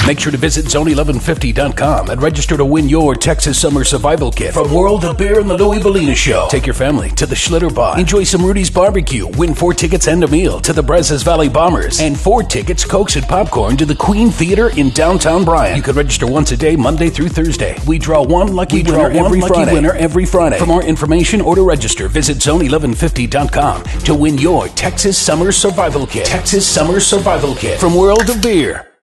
Make sure to visit Zone1150.com and register to win your Texas Summer Survival Kit from World of Beer and the Louie Bellina Show. Take your family to the Schlitter Bar. Enjoy some Rudy's Barbecue. Win 4 tickets and a meal to the Brazos Valley Bombers. And 4 tickets, Cokes, and popcorn to the Queen Theater in downtown Bryan. You can register once a day, Monday through Thursday. We draw one lucky winner every Friday. For more information or to register, visit Zone1150.com to win your Texas Summer Survival Kit. Texas Summer Survival Kit from World of Beer.